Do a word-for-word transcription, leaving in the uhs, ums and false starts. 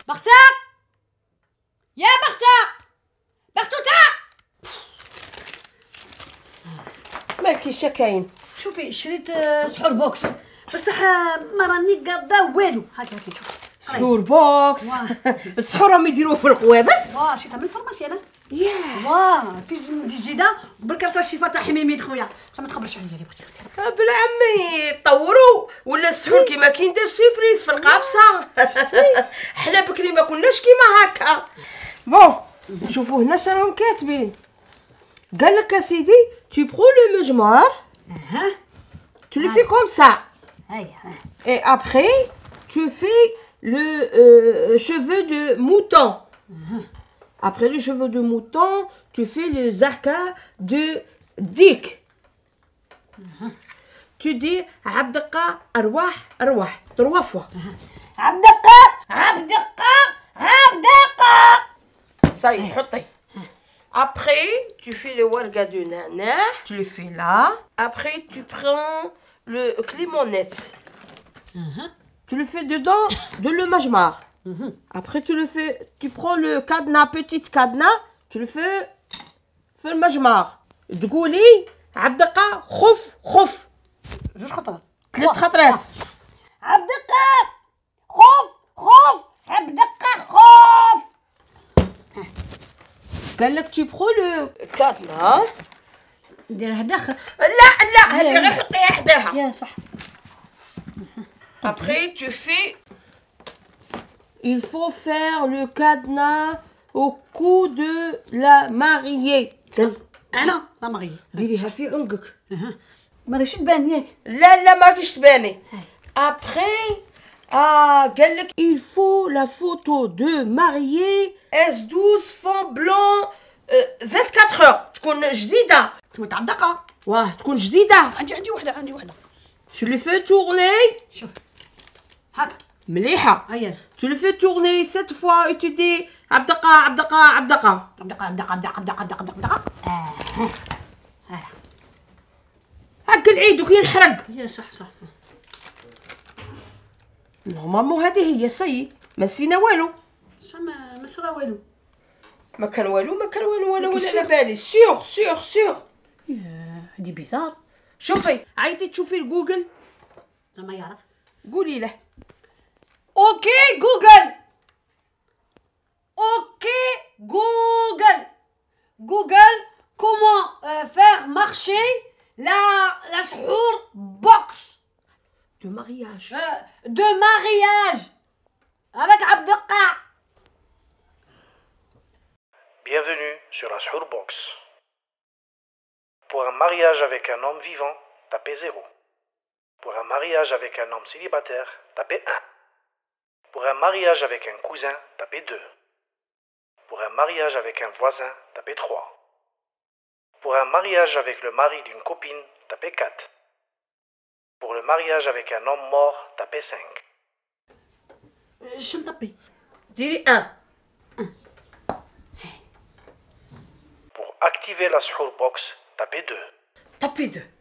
بختة يا بختة بختوتة مالكي شكاين؟ شوفي شريت سحور بوكس بصح ما راني قاده والو. هاكي هاكي شوفي سحور بوكس. السحور راهم يديروه في القوابس. واه شريتها من الفارماسي انا. ياه واه في جديده بالكارطه الشفاء تاع حميميت خويا. بصح ما تخبرش عليا يا بختي اختي. بالعمي طوروا ولا السحور كيما كي ندير سيربريز في القابصه. حنا بكري ما كناش كيما هكا. بون نشوفوا هنا شراهم كاتبين. قال لك يا سيدي tu prends le mouchoir, tu le fais comme ça. Et après tu fais le euh, cheveu de mouton. Après le cheveu de mouton, tu fais le zaka de dik. Tu dis Abdaka arwah arwah trois fois. Abdaka Abdaka Abdaka. Ça y est, après, tu fais le warga de nana, tu le fais là. Après, tu prends le climonette. Uh-huh. Tu le fais dedans de le majmar. Uh-huh. Après, tu le fais, tu prends le cadenas, petite cadenas, tu le fais, fais le majmar. تقولي عبدقة خف خف. جوج خطرات. ثلاث خطرات. عبدقة خف خف عبدقة خف. قال لك tu prends le cadenas. نديرها داخل. لا لا هذه غير حطيها حداها. يا صح. Après, tu fais. Il faut faire le cadenas au cou de la mariée. أنا لا مغيي. ديريها في عنقك. ما ريش تبان ياك. لا لا ما راكش تباني. Après, ah, قال لك il faut la photo de mariée إس douze fond blanc vingt-quatre heures تكون جديدة. تسمى تاع الدقة. واه تكون جديدة. عندي عندي وحدة عندي وحدة. Je le fais tourner. شوف. هاك. مليحة. هيا. Tu le fais tourner cette fois et tu dis عبدقة عبدقة عبدقة. عبدقة عبدقة عبدقة عبدقة عبدقة عبدقة. آه. هاك العيد وكي ينحرق. يا صح صح. نورمالمون هذه هي سي ما نسينا والو. صح ما ما صرا والو. ما كان والو ما كان والو ولا ولا على بالي. سيغ سيغ سيغ. يا هادي بيزار. شوفي عيطي تشوفي الجوجل. زعما يعرف. قولي له. اوكي جوجل. اوكي جوجل. جوجل comment euh, faire marcher la la سحور box De mariage. euh, de mariage avec Abdaka. Bienvenue sur la Sahur Box. Pour un mariage avec un homme vivant, tapez zéro. Pour un mariage avec un homme célibataire, tapez un. Pour un mariage avec un cousin, tapez deux. Pour un mariage avec un voisin, tapez trois. Pour un mariage avec le mari d'une copine, tapez quatre. Pour le mariage avec un homme mort, tapez cinq. Je me tapais. ديري un. Pour activer la Sahur Box, tapez deux. Tapez deux.